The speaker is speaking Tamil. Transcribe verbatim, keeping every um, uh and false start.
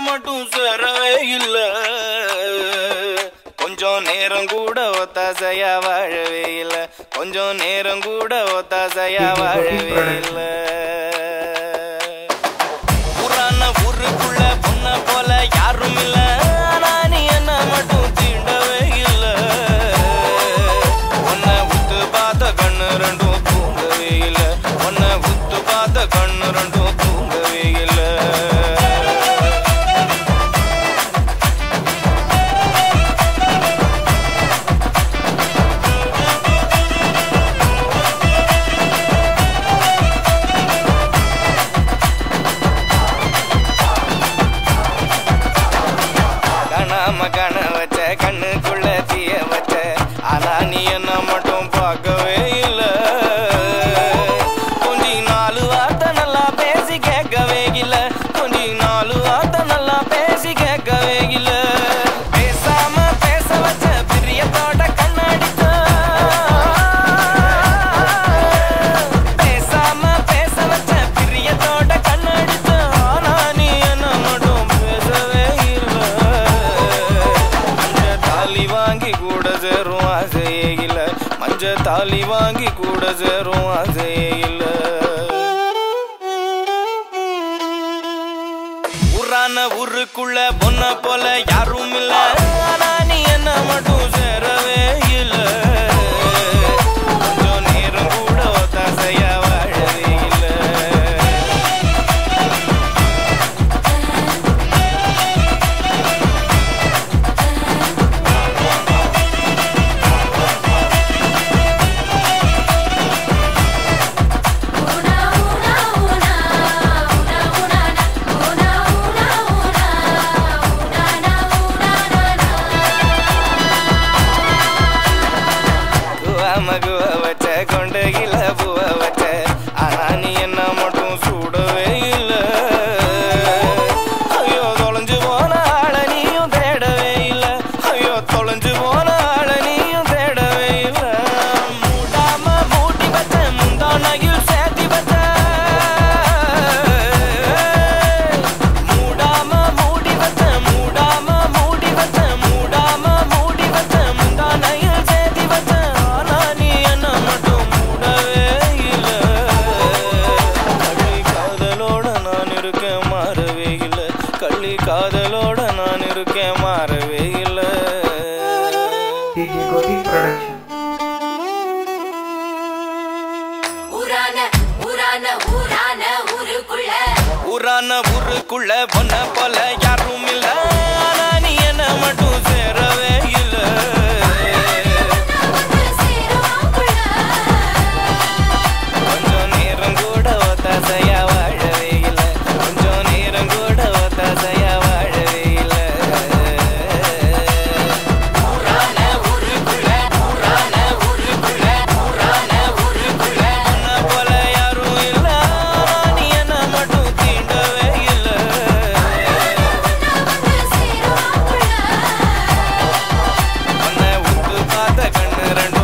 மட்டும் சேரவே இல்ல கொஞ்சம் நேரம் கூட ஒத்தாசையா வாழவே இல்ல கொஞ்சம் நேரம் கூட ஒத்தாசையா வாழவே இல்ல ஊரான ஊருக்குள்ள பொண்ண போல யாரும் இல்ல ஆனா நீ என்ன மட்டும் தீண்டவே இல்ல உன்னை உத்து பார்த்த கண்ணு ரெண்டும் தூங்கவே இல்ல உன்னை உத்து பார்த்த கண்ணு ரெண்டும் தூங்கவே இல்ல கண வச்ச கண்ணுக்குள்ள தீய வச்ச ஆனா நீ என்ன மட்டும் பார்க்கவே இல்ல கொஞ்சி நாலு வார்த்தை நல்லா பேசி கேட்கவே இல்ல கொஞ்சி நாலு வார்த்தை நல்லா பேசி கேட்கவே இல்ல பேசாம பேச வச்ச பிரியத்தோட கண்ணடிச்ச பேசாம பேச வச்ச பிரியத்தோட கண்ணடிச்ச ஆனா நீ என்ன மட்டும் பேசவே இல்ல வாங்கி கூட சேரும் ஆசையே இல்ல மஞ்ச தாலி வாங்கி கூட சேரும் ஆசையே இல்ல ஊரான ஊருக்குள்ள பொண்ண போல யாரும் இல்ல ஆனா நீ என்ன மட்டும் சேரவே இல்ல கொஞ்சம் நேரம் கூட ஒத்தாசையா வாழவே இல்ல மகுவ வச்ச கொண்டகில பூவ வச்ச ஆனா நீ என்ன மட்டும் சூடவே இல்ல ஐயோ தொலைஞ்சு போன ஆள நீயும் தேடவே இல்ல ஐயோ தொலைஞ்சு போன ஆள நீயும் தேடவே இல்ல மூடாம மூடி வச்ச முந்தானையில் சேர்த்தி வச்ச மூடாம மூடி வச்ச மூடாம மூடி வச்ச மூடாம மூடி வச்ச முந்தானையில் சேர்த்தி வச்ச கள்ளி காதலோட நான் இருக்கேன் மாறவே இல்ல ஊரான ஊருக்குள்ள பொண்ண போல யாரும் இல்ல ஆனா நீ என்ன மட்டும் சேரவே இல்ல கொஞ்சம் நேரம் கூட ஒத்தாசையா வாழவே இல்ல கொஞ்சம் நேரம் கூட ஒத்தாசையா வாழவே இல்ல ஊரான ஊருக்குள்ள ஊரான ஊருக்குள்ள ஊரான ஊருக்குள்ள பொண்ண போல யாரும் இல்ல நீ என்ன மட்டும் தீண்டவே இல்ல உன்னை உத்து பார்த்த கண்ணு ரெண்டு